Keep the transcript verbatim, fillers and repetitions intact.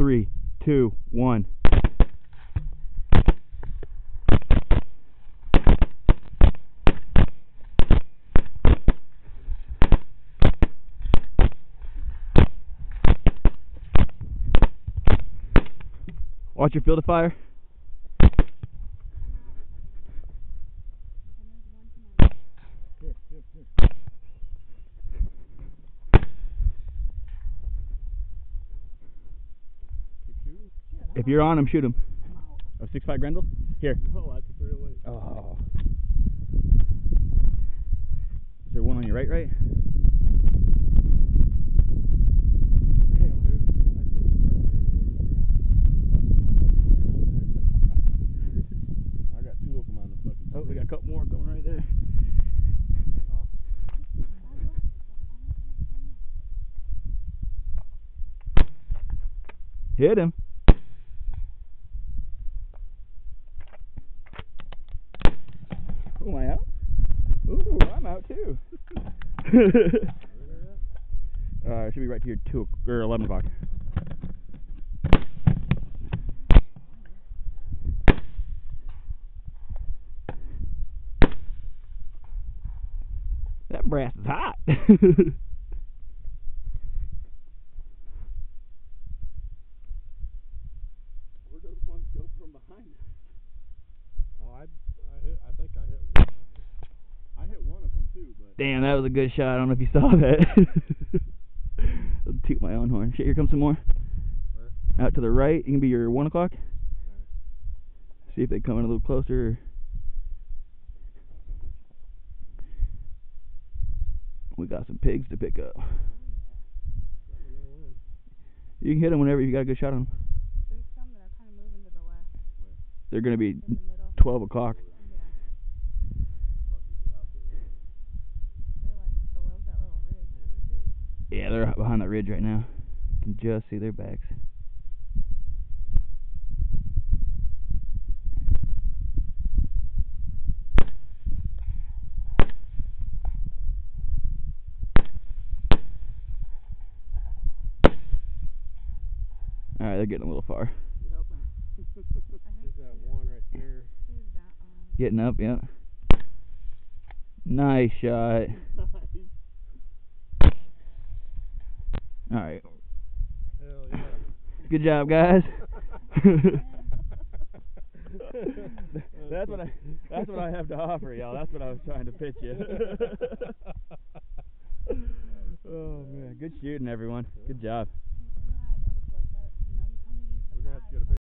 three, two, one. Watch your field of fire. If you're on him, shoot him. Oh, six five Grendel? Here. Oh, that's three away. Oh. Is there one on your right, right? I got two of them on the fucking. Oh, we got a couple more going right there. Hit him. Oh, am I out? Ooh, I'm out too. uh, should be right here, two or eleven o'clock. That brass is hot. Where those ones go from behind us? Oh, I, I hit. I think I hit one. I hit one of them too, but. Damn, that was a good shot. I don't know if you saw that. I'll toot my own horn. Shit, here comes some more. Where? Out to the right. You can be your one o'clock. Right. See if they come in a little closer. We got some pigs to pick up. You can hit them whenever you got a good shot on them. There's some that are kind of moving to the left. They're going to be In the middle. twelve o'clock. Yeah. They're like below that little ridge. Yeah, they're right behind that ridge right now. You can just see their backs. Alright, they're getting a little far. Yep. There's that one right there. Who's that on? Getting up, yeah. Nice shot. Alright. Hell yeah. Good job, guys. that's what I that's what I have to offer y'all. That's what I was trying to pitch you. Oh man, good shooting everyone. Good job.